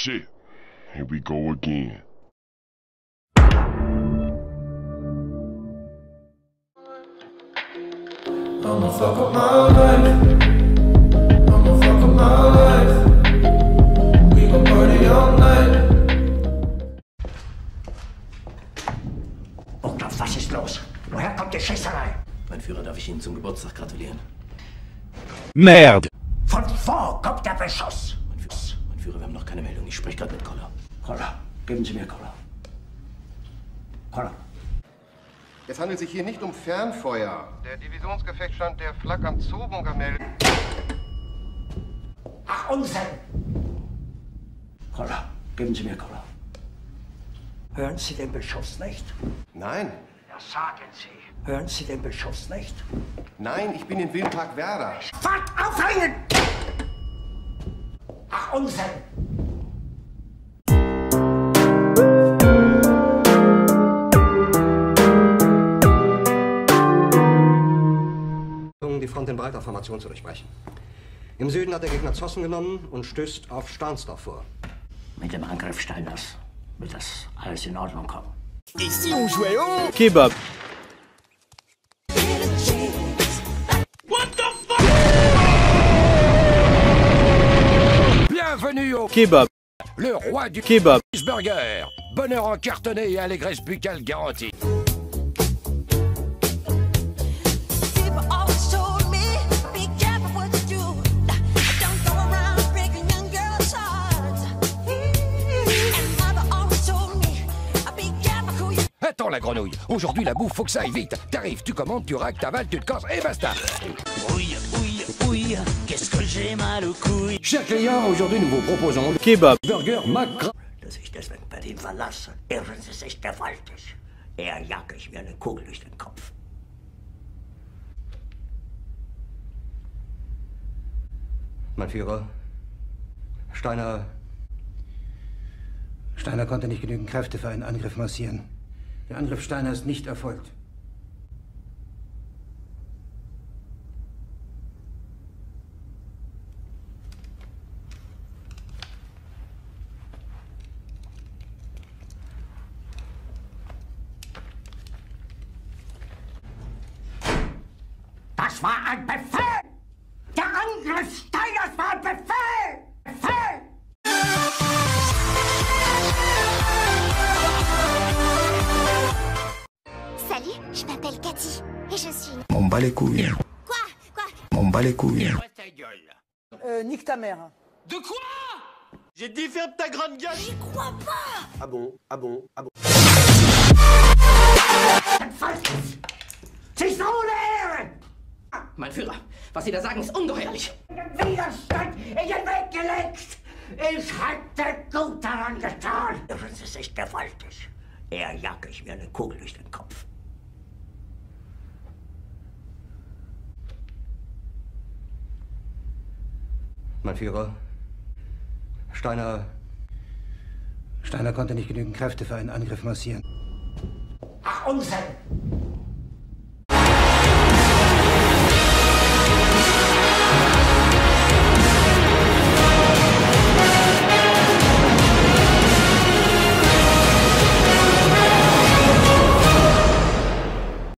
shit. Here we go again. I'ma fuck up my life. I'ma fuck up my life. We gon' party all night. Burgdorf, was ist los? Woher kommt die Schießerei? Mein Führer, darf ich Ihnen zum Geburtstag gratulieren? Merde! Von wo kommt der Beschuss? Mein Führer, wir haben noch keine Meldung. Ich spreche gerade mit Koller. Koller, geben Sie mir Koller. Koller. Es handelt sich hier nicht um Fernfeuer. Der Divisionsgefechtsstand der Flak am Zoobunker meldet. Ach, Unsinn! Koller, geben Sie mir Koller. Hören Sie den Beschuss nicht? Nein, Ja, sagen Sie. Hören Sie den Beschuss nicht? nein, ich bin in Wildpark Werder. Fuck, aufhängen! Ach, Unsinn! Die Front in breiter Formation zu durchbrechen. Im Süden hat der Gegner Zossen genommen und stößt auf Stahnsdorf vor. Mit dem Angriff Steiners wird das alles in Ordnung kommen. Kebab. Bienvenue au Kebab. le roi du Kebab. cheeseburger. Bonheur en cartonné et allégresse buccale garantie. People always told me, be careful what you do. Don't go around breaking young girls' hearts. And mother always told me, be careful who you. Attends la grenouille, aujourd'hui la bouffe faut que ça aille vite. T'arrives, tu commandes, tu raques, t'avales, tu te casses et basta. Ouille, ouille, ouille, qu'est-ce que j'ai mal aux couilles. Chers clients, aujourd'hui nous vous proposons le Kebab. burger Mac. Dass ich deswegen Berlin verlasse, irren Sie sich gewaltig. Eher jage ich mir eine Kugel durch den Kopf. Mein Führer, Steiner konnte nicht genügend Kräfte für einen Angriff massieren. Der Angriff Steiner ist nicht erfolgt. Das war ein Befehl! Der Angriff Steiners war ein Befehl! Befehl! Salut, je m'appelle Cathy et je suis. M'en bats les couilles. Quoi? Quoi? M'en bats les couilles. Nique ta mère. De quoi? J'ai dit ferme ta grande gueule. J'y crois pas! Ah bon, ah bon, ah bon. Sie sollen ehren! Mein Führer, was Sie da sagen, ist ungeheuerlich. Den Widerstand in den Weg gelegt! Ich hätte gut daran getan! Irren Sie sich gewaltig. Eher jage ich mir eine Kugel durch den Kopf. Mein Führer, Steiner konnte nicht genügend Kräfte für einen Angriff massieren. Ach, Unsinn!